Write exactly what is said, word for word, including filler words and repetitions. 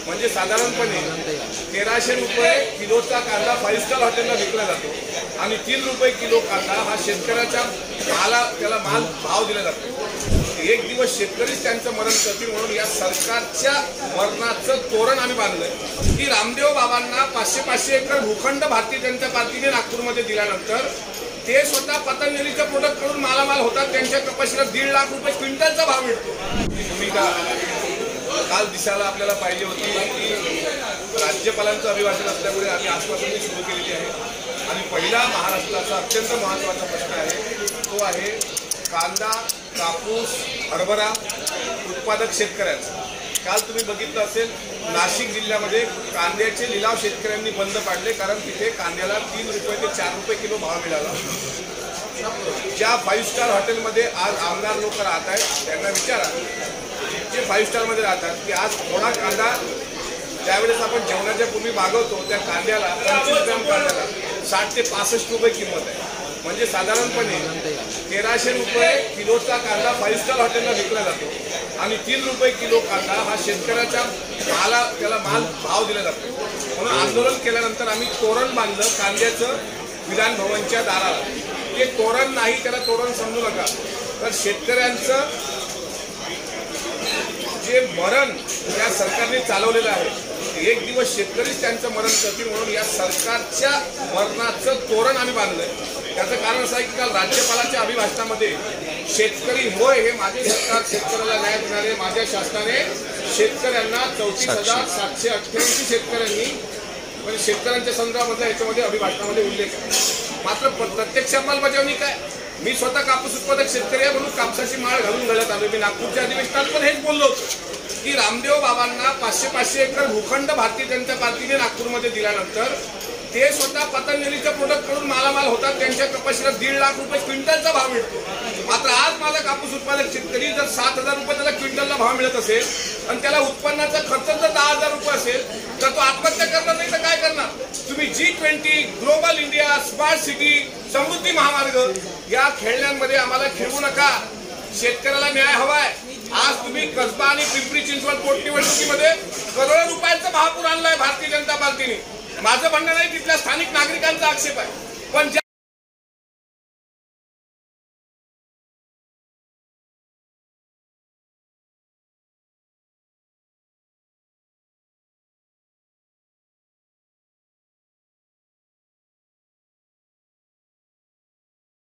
म्हणजे साधारणपणे तेराशे रुपये किलोचा कांदा फाईव्ह स्टार हॉटेलला विकला जातो आणि तीन रुपये किलो कांदा हा शेतकऱ्याच्या माला त्याला माल भाव दिला जातो। एक दिवस शेतकरीच त्यांचं मरण करतील म्हणून या सरकारच्या मरणाचं तोरण आम्ही बांधलंय की रामदेव बाबांना पाचशे पाचशे एकर भूखंड भारतीय जनता पार्टीने नागपूरमध्ये दिल्यानंतर ते स्वतः पतंजलीच्या प्रोडक्ट कडून मालामाल होतात, त्यांच्या कपाशीला दीड लाख रुपये क्विंटलचा भाव मिळतो। भूमिका काल दिसायला आपल्याला पाहिजे होती की राज्यपालांचं अभिभाषण असल्यामुळे आम्ही आजपासून सुरू केलेली आहे आणि पहिला महाराष्ट्राचा अत्यंत महत्त्वाचा प्रश्न आहे तो आहे कांदा, कापूस, हरभरा उत्पादक शेतकऱ्यांचा। काल तुम्ही बघितलं असेल नाशिक जिल्ह्यामध्ये कांद्याचे लिलाव शेतकऱ्यांनी बंद पाडले कारण तिथे कांद्याला तीन रुपये ते चार रुपये किलो भाव मिळाला। ज्या फाईव्ह स्टार हॉटेलमध्ये आज आमदार लोक राहत आहेत त्यांना विचारा, जे फाईव्ह स्टारमध्ये राहतात की आज थोडा कांदा ज्यावेळेस आपण जेवणाच्या पूर्वी मागवतो त्या कांद्याला पंचवीस ग्राम कांद्याला साठ ते पासष्ट रुपये किंमत आहे। म्हणजे साधारणपणे तेराशे रुपये किलोचा कांदा फाईव्ह स्टार हॉटेलला विकला जातो आणि तीन रुपये किलो कांदा हा शेतकऱ्याच्या माला त्याला माल भाव दिला जातो। म्हणून आंदोलन केल्यानंतर आम्ही तोरण बांधलं कांद्याचं विधान भवनच्या दाराला। ते तोरण नाही, त्याला तोरण समजू नका, तर शेतकऱ्यांचं जे मरण या सरकारने चालवलेलं आहे एक दिवस शेतकरीच त्यांचं मरण करतील म्हणून या सरकारच्या मरणाचं तोरण आम्ही बांधलंय। त्याचं कारण असं आहे की काल राज्यपालाच्या अभिभाषणामध्ये शेतकरी होय हे माझे सरकार शेतकऱ्याला न्याय देणारे माझ्या शासनाने शेतकऱ्यांना चौतीस हजार सातशे अठ्ठ्याऐंशी शेतकऱ्यांनी म्हणजे शेतकऱ्यांच्या संदर्भामध्ये याच्यामध्ये अभिभाषणामध्ये उल्लेख आहे। मात्र प्रत्यक्ष अंमलबजावणी काय, मी स्वतः कापूस उत्पादक शेतकरी आहे म्हणून कापसाची माळ घालून गळत आलो। मी नागपूरच्या अधिवेशनात पण हेच बोललो होतो की रामदेव बाबांना पाचशे पाचशे एकर भूखंड भारतीय जनता पार्टीने नागपूरमध्ये दिल्यानंतर ते स्वतः पतंजलीच्या प्रोडक्ट कडून मालामाल होतात, त्यांच्या कपाशीला दीड लाख रुपये क्विंटलचा भाव मिळतो। मात्र आज माझा कापूस उत्पादक शेतकरी जर सात हजार रुपये त्याला क्विंटलला भाव मिळत असेल आणि त्याला उत्पन्नाचा खर्च जर दहा हजार रुपये असेल तर तो आत्महत्या करणार नाही तर काय करणार? तुम्ही G twenty, global India, smart city, Samruddhi Mahamarg या खेळण्यांमध्ये आम्हाला खेळू नका। शेतकऱ्याला न्याय हवाय। आज तुम्ही कसबा आणि पिंपरी चिंचवड पोटनिवडणुकीमध्ये करोडो रुपयांचा महापूर आणलाय भारतीय जनता पार्टीने। माझं म्हणणं नाही, तिथल्या स्थानिक नागरिकांचा आक्षेप आहे, पण